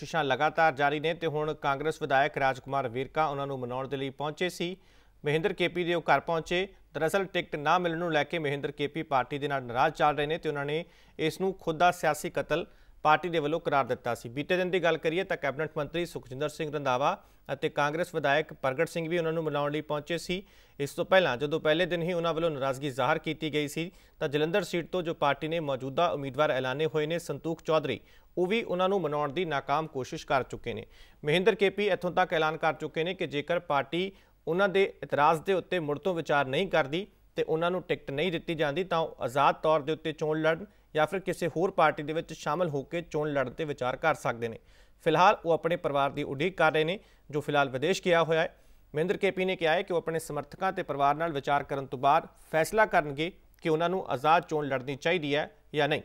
ਕੋਸ਼ਿਸ਼ਾਂ लगातार जारी ने ते हुण कांग्रेस विधायक राजकुमार वेरका उन्हां नूं मनाउण दे लई पहुंचे सी। महेंद्र केपी दे घर पहुंचे। दरअसल टिकट ना मिलण नूं लैके महेंद्र केपी पार्टी दे नाल नाराज़ चल रहे हैं ते उन्हां ने इस नूं खुद दा सियासी कतल पार्टी दे वल्लों करार दिता सी। बीते दिन की गल करिए तो कैबिनेट मंत्री सुखजिंदर सिंह रंधावा ਅਤੇ कांग्रेस विधायक प्रगट सिंह भी उन्होंने मनाउण लई पहुंचे सी। इस तो पहलां जदों पहले दिन ही उन्हां वल्लों नाराज़गी ज़ाहिर की गई सी तां जलंधर सीट तो जो पार्टी ने मौजूदा उम्मीदवार ऐलाने हुए ने संतोख चौधरी वो भी उन्होंने मनाउण दी नाकाम कोशिश कर चुके हैं। महेंद्र केपी इत्थों तक ऐलान कर चुके हैं कि जेकर पार्टी उन्हां दे इतराज़ के उत्ते मुड़ तो विचार नहीं करती तो उन्होंने टिकट नहीं दी जाती तो आज़ाद तौर के उत्ते चोण लड़न या फिर किसी होर पार्टी दे विच शामिल होकर चोण लड़न ते विचार कर सकते हैं। फिलहाल वो अपने परिवार की उड़ीक कर रहे हैं जो फिलहाल विदेश गया हुआ है। महेंद्र केपी ने कहा है कि वो अपने समर्थकों ते परिवार नाल विचार करन तो बाद फैसला करनगे कि उन्होंने आज़ाद चोण लड़नी चाहिए है या नहीं।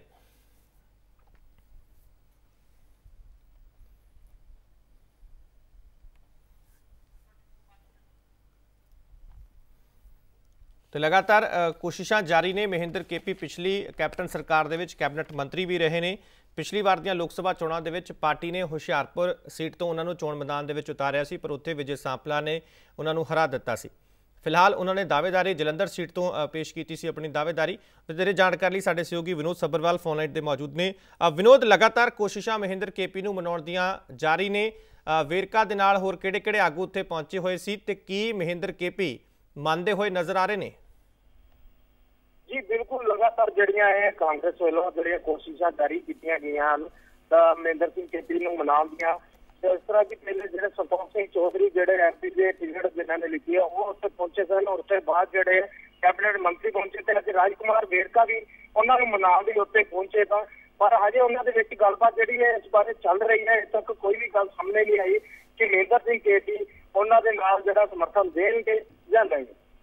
तो लगातार कोशिशां जारी ने। महेंद्र केपी पिछली कैप्टन सरकार दे विच कैबिनेट मंत्री भी रहे हैं। पिछली बार दी लोक सभा चोणां दे विच पार्टी ने हुशियारपुर सीट तो उन्होंने चोण मैदान दे विच उतारिया सी पर उत्थे विजय सांपला ने उन्होंने हरा दिता सी। फिलहाल उन्होंने दावेदारी जलंधर सीट तो पेश की सी अपनी दावेदारी। तेरे जानकारी लई साडे सहयोगी विनोद सब्बरवाल फोनलाइन ते मौजूद ने। विनोद, लगातार कोशिशां महेंद्र केपी नूं मनाउण दीआं जारी ने। वेरका दे नाल होर किहड़े-किहड़े आगू उत्थे पहुंचे हुए सी ते की महेंद्र केपी ਮੰਨਦੇ ਹੋਏ नज़र आ रहे हैं? जी बिल्कुल, लगातार जड़ियां है कांग्रेस वालों जड़ियां कोशिशां जारी कीतियां गईयां महेंद्र सिंह केपी नूं मनाउण दीआं। इस तरह की पहले जो संतोख सिंह चौधरी जो एमपी के टिकट जिन्होंने लिखी है वो उत्थे पहुंचे सन और उसके बाद जो कैबिनेट मंत्री पहुंचे थे अज राजकुमार वेरका भी उन्होंने मनाउण लई उत्थे पहुंचे थे पर हजे उन्होंने विच गलबात जी है इस बारे चल रही है। अजे तक कोई भी गल सामने नहीं आई कि महेंद्र सिंह केपी उन्होंने नाल जिहड़ा समर्थन देणगे जां नहीं।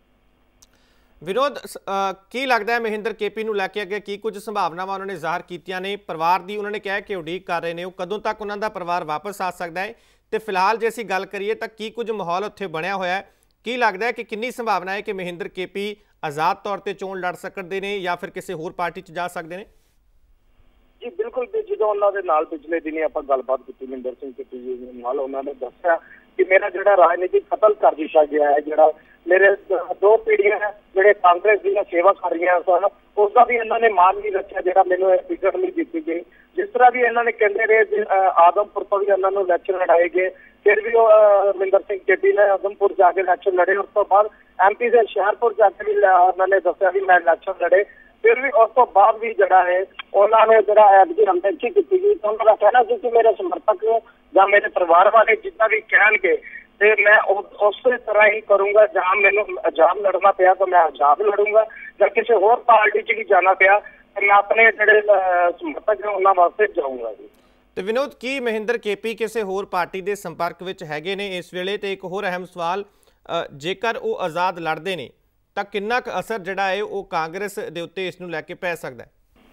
विनोद, की लगता है महेंद्र केपी नूं लैके अगे की कुछ संभावनावां उन्होंने जाहिर कीतियां ने? परिवार की उन्होंने कहा कि उड़ीक कर रहे हैं, कदों तक उन्हों का परिवार वापस आ सकता है? तो फिलहाल जे असीं गल करिए तो की कुछ माहौल उत्थे बनया होया है? की लगता है कि कितनी संभावना है कि महेंद्र केपी आज़ाद तौर पर चोण लड़ सकते हैं या फिर किसी होर पार्टी च जा सकते हैं? जी बिल्कुल, जो उन्होंने पिछले दिन आप गलबात की महेंद्र सिंह केपी जी नाल उन्होंने दस्सिया कि मेरा जो राजनीतिक कतल कर दिता गया है, जो मेरे दो पीढ़ियां जो कांग्रेस की सेवा कर रही सन उसका भी इन्होंने मान नहीं रखा जो मैंने टिकट नहीं दी गई। जिस तरह भी इन्होंने कहते रहे आदमपुर तो भी इन्होंने इलैक्शन लड़ाए गए फिर भी महेंद्र सिंह केपी ने आदमपुर जाके इलैक्शन लड़े। उस तो बाद MP से हुशियारपुर जाके भी उन्होंने दसिया भी मैं इलैक्शन लड़े फिर भी उस तो बाद भी जरा है उन्होंने जरा एतकी अनदेखी की गई। तो उन्होंने कहना सी कि मेरे समर्थक या मेरे परिवार वाले जितना भी कहेंगे तो मैं उस तरह ही करूंगा। जहाँ मैंने अजाब लड़ना पाया तो मैं अजाब लड़ूंगा, या किसी होर पार्टी च भी जाना पाया तो मैं अपने जो समर्थक हैं उन्होंने वास्ते जाऊंगा। जी तो विनोद, की महेंद्र केपी किसी होर पार्टी के संपर्क में हैगे ने इस वेले? तो एक होर अहम सवाल, जेकर वो आज़ाद लड़ते हैं तो कितना असर जिहड़ा है वो कांग्रेस के उत्ते इस नूं लैके पै सकदा है?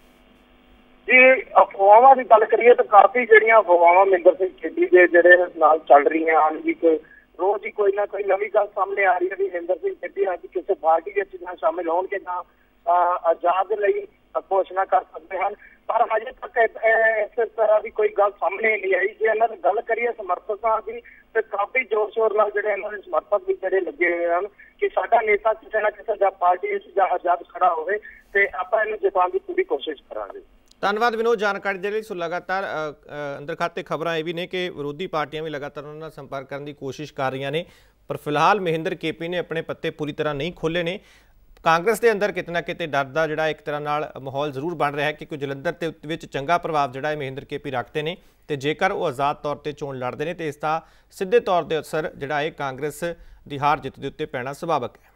जी अफवाहां की गल करिए तो काफ़ी जिहड़ियां अफवाहां महेंद्र सिंह केपी के जिहड़े नाल चल रही हैं आज भी रोज ही कोई ना कोई नवी गल सामने आ रही है भी महेंद्र सिंह केपी अज किसी पार्टी के ना शामिल होणगे ना आज़ाद लई घोषणा कर सकते हैं पर अजे तक इस तरह की कोई गल सामने नहीं आई। जे इन्होंने गल करिए समर्थकों की तो काफ़ी जोर शोर नाल जिहड़े इन्होंने समर्थक भी जिहड़े लगे हुए हैं कि साडा नेता किसी ना किसी जां पार्टी जां आज़ाद खड़ा होवे ते आपां इहनूं जिताउण दी पूरी कोशिश करांगे। धन्यवाद विनोद जानकारी के लिए। सो लगातार अंदर खाते खबर ये भी ने कि विरोधी पार्टियां भी लगातार उन्होंने संपर्क करने की कोशिश कर रही ने पर फिलहाल महेंद्र केपी ने अपने पत्ते पूरी तरह नहीं खोले ने। कांग्रेस के अंदर कितना ना किते डर का जोड़ा एक तरह नाल माहौल जरूर बन रहा है कि कोई जलंधर के विच चंगा प्रभाव जोड़ा महेंद्र केपी रखते हैं तो जेकर वो आज़ाद तौर पर चोण लड़ते हैं तो इसका सीधे तौर पर असर जोड़ा है कांग्रेस की हार जित के उत्ते पैना सुभाविक है।